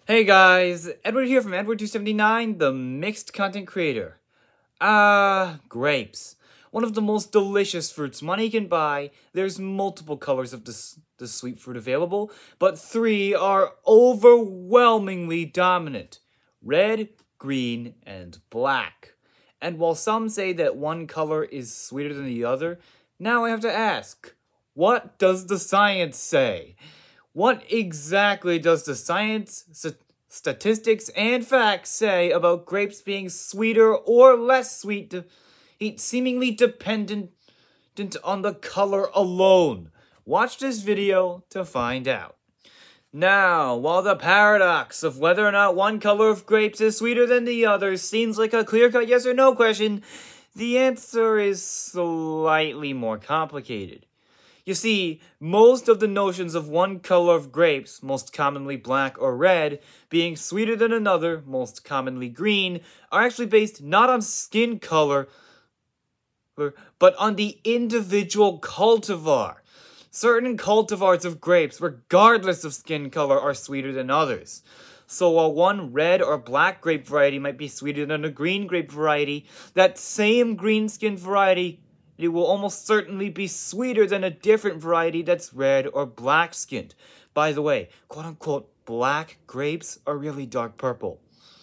Hey guys, Edward here from Edward279, the mixed content creator. Grapes. One of the most delicious fruits money can buy. There's multiple colors of the sweet fruit available, but three are overwhelmingly dominant. Red, green, and black. And while some say that one color is sweeter than the other, now I have to ask, what does the science say? What exactly does the science, statistics, and facts say about grapes being sweeter or less sweet, seemingly dependent on the color alone? Watch this video to find out. Now, while the paradox of whether or not one color of grapes is sweeter than the other seems like a clear-cut yes or no question, the answer is slightly more complicated. You see, most of the notions of one color of grapes, most commonly black or red, being sweeter than another, most commonly green, are actually based not on skin color, but on the individual cultivar. Certain cultivars of grapes, regardless of skin color, are sweeter than others. So while one red or black grape variety might be sweeter than a green grape variety, that same green skin variety it will almost certainly be sweeter than a different variety that's red or black skinned. By the way, quote-unquote black grapes are really dark purple.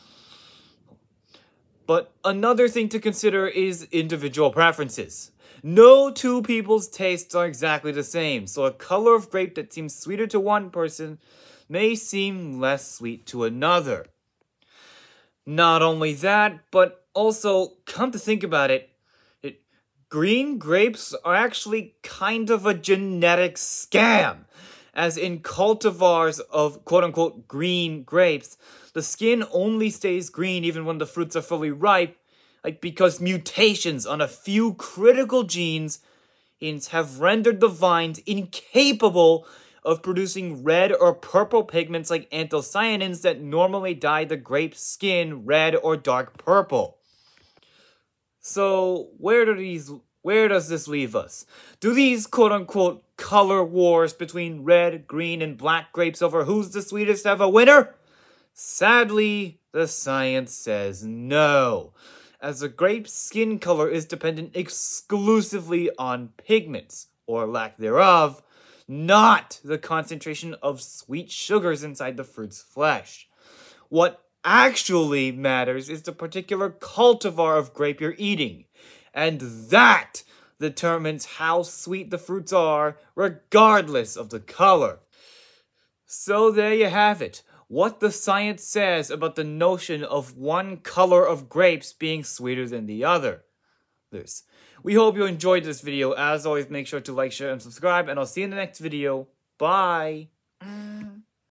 But another thing to consider is individual preferences. No two people's tastes are exactly the same, so a color of grape that seems sweeter to one person may seem less sweet to another. Not only that, but also, come to think about it, green grapes are actually kind of a genetic scam. As in cultivars of quote-unquote green grapes, the skin only stays green even when the fruits are fully ripe, because mutations on a few critical genes have rendered the vines incapable of producing red or purple pigments like anthocyanins that normally dye the grape's skin red or dark purple. So, where does this leave us? Do these quote-unquote color wars between red, green, and black grapes over who's the sweetest have a winner? Sadly, the science says no, as the grape's skin color is dependent exclusively on pigments, or lack thereof, not the concentration of sweet sugars inside the fruit's flesh. What actually matters is the particular cultivar of grape you're eating, and that determines how sweet the fruits are, regardless of the color. So there you have it, what the science says about the notion of one color of grapes being sweeter than the other. We hope you enjoyed this video. As always, make sure to like, share, and subscribe, and I'll see you in the next video. Bye!